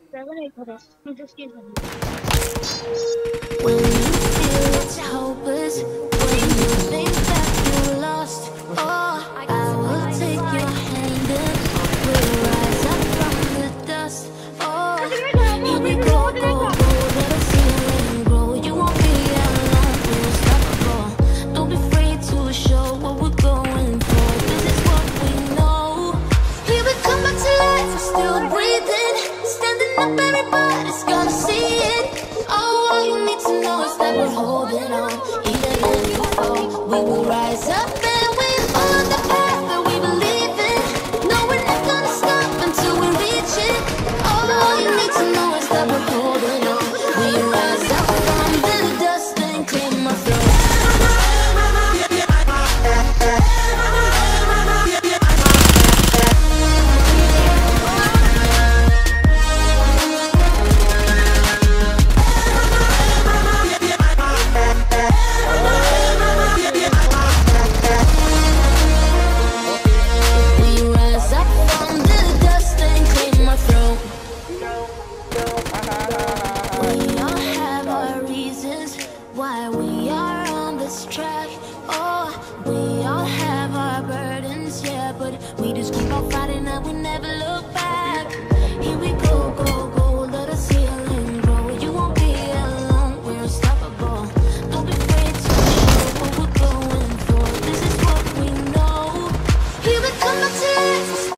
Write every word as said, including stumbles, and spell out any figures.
seven eight ধরে just keep running. When you feel it's hopeless, when you think that you lost, oh, I will take your hand and we'll rise up from the dust. Oh, here we go, go, go, let us heal and grow. You won't be alone, we're unstoppable. Don't be afraid to show what we're going for. This is what we know. Here we come back to life, we're still breathing, standing up, everybody's gonna see it. Oh, all you need to know is that we're holding on. Even if you fall, we will rise up and we follow the path that we believe in. No, we're not gonna stop until we reach it. Oh, all you need to know is that we're holding on. We rise up from the dust and clear my throat. Why we are on this track.